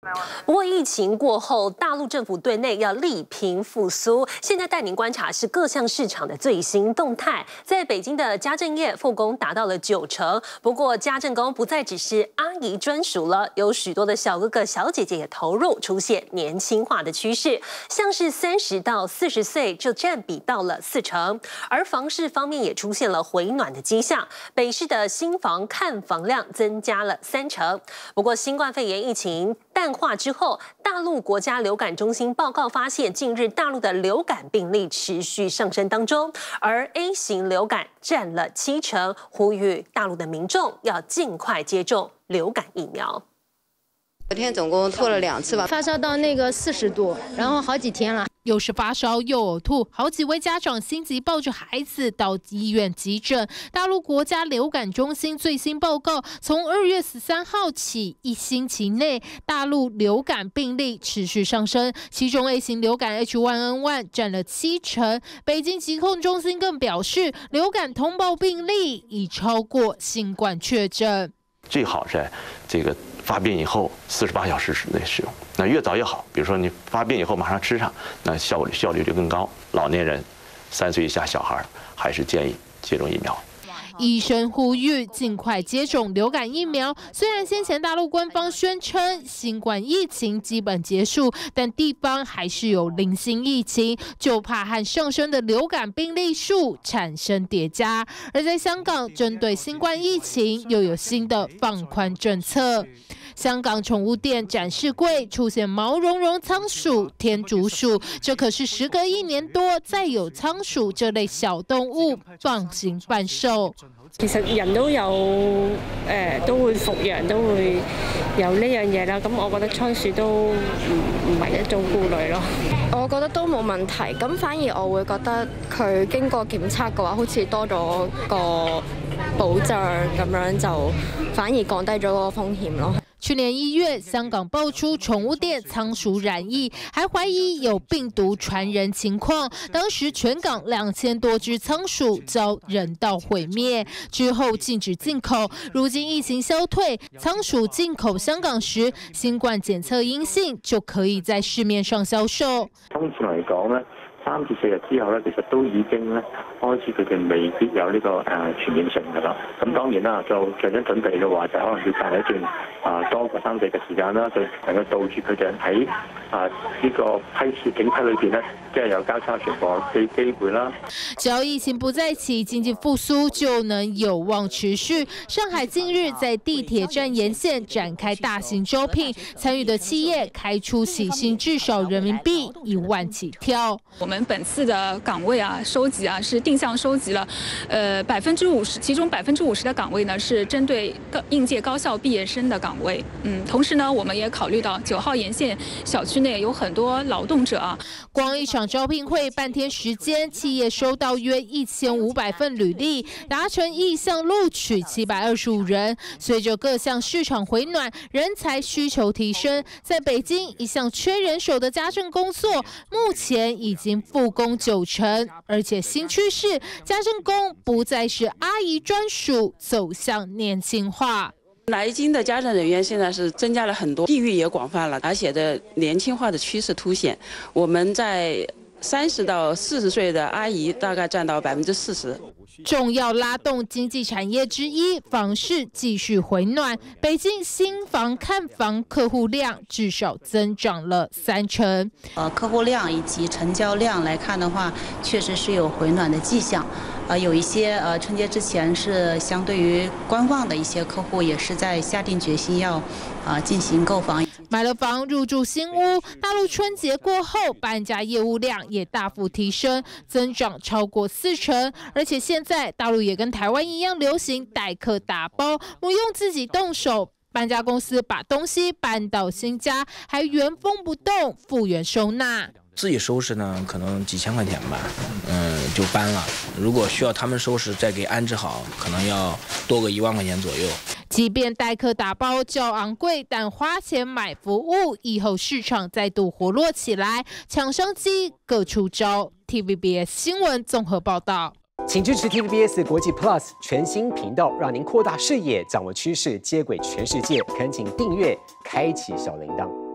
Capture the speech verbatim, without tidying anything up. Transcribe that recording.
不过疫情过后，大陆政府对内要力拼复苏。现在带您观察是各项市场的最新动态。在北京的家政业复工达到了九成，不过家政工不再只是阿姨专属了，有许多的小哥哥小姐姐也投入，出现年轻化的趋势。像是三十到四十岁就占比到了四成，而房市方面也出现了回暖的迹象。北市的新房看房量增加了三成。不过新冠肺炎疫情淡化之后，大陆国家流感中心报告发现，近日大陆的流感病例持续上升当中，而 A 型流感占了七成，呼吁大陆的民众要尽快接种流感疫苗。 昨天总共吐了两次吧， 发烧到那个四十度，然后好几天了。 又是发烧又呕吐，好几位家长心急抱着孩子到医院急诊。大陆国家流感中心最新报告，从二月十三号起，一星期内大陆流感病例持续上升，其中 A 型流感 H 一 N 一 占了七成。北京疾控中心更表示，流感通报病例已超过新冠确诊。 最好在这个发病以后四十八小时之内使用，那越早越好。比如说你发病以后马上吃上，那效率效率就更高。老年人、三岁以下小孩还是建议接种疫苗。 医生呼吁尽快接种流感疫苗。虽然先前大陆官方宣称新冠疫情基本结束，但地方还是有零星疫情，就怕和上升的流感病例数产生叠加。而在香港，针对新冠疫情又有新的放宽政策。香港宠物店展示柜出现毛茸茸仓鼠、天竺鼠，这可是时隔一年多再有仓鼠这類小動物放行販售。 其實人都有誒、呃、都會復陽，都會有呢樣嘢啦。咁我覺得倉鼠都唔唔係一種顧慮咯。 我覺得都冇問題，咁反而我會覺得佢經過檢測嘅話，好似多咗個保障咁樣，就反而降低咗嗰個風險咯。 去年一月，香港爆出宠物店仓鼠染疫，还怀疑有病毒传人情况。当时全港两千多只仓鼠遭人道毁灭，之后禁止进口。如今疫情消退，仓鼠进口香港時，新冠檢測陰性就可以在市面上銷售。 通常嚟講咧，三至四日之後咧，其實都已經咧開始佢哋未必有呢個誒傳染性㗎啦。咁當然啦，就做咗準備嘅話，就可能要隔一段啊多過三四嘅時間啦，就能夠杜絕佢哋喺啊呢個批次警批裏邊咧，即係有交叉傳播嘅機會啦。 只要疫情不再起，經濟復甦就能有望持續。上海近日在地鐵站沿線展開大型招聘，參與的企業開出起薪至少人民幣一萬起跳。 我們本次的崗位啊，收集啊是定向收集了，呃百分之五十，其中百分之五十的崗位呢是針對應屆高校畢業生的崗位。嗯，同時呢，我們也考慮到九號沿線小區內有很多勞動者啊。 光一場招聘會半天時間，企業收到約一千五百份履歷，達成意向錄取七百二十五人。隨着各項市場回暖，人才需求提升，在北京一向缺人手的家政工作，目前已經復工九成，而且新趨勢，家政工不再是阿姨專屬，走向年輕化。 來京的家政人員現在是增加了很多，地域也廣泛了，而且的年輕化的趨勢凸顯。我們在三十到四十歲的阿姨大概佔到百分之四十。 重要拉動經濟產業之一，房市繼續回暖。北京新房看房客戶量至少增長了三成。 呃，客戶量以及成交量來看的話，確實是有回暖的跡象。呃，有一些呃春節之前是相對於觀望的一些客戶，也是在下定決心要啊進行購房。 買了房入住新屋，大陸春節過後搬家業務量也大幅提升，增長超過四成。而且現在大陸也跟台灣一樣流行代客打包，不用自己動手，搬家公司把東西搬到新家，還原封不動復原收納。 自己收拾呢，可能幾千塊錢吧，嗯，就搬了。如果需要他們收拾再給安置好，可能要多個一萬塊錢左右。 即便代客打包較昂貴，但花錢買服務，以後市場再度活絡起來，搶商機各出招。T V B S 新聞綜合報道。 請支持 T V B S 國際 Plus 全新頻道，讓您擴大視野，掌握趨勢，接軌全世界。懇請訂閱，開啟小鈴鐺。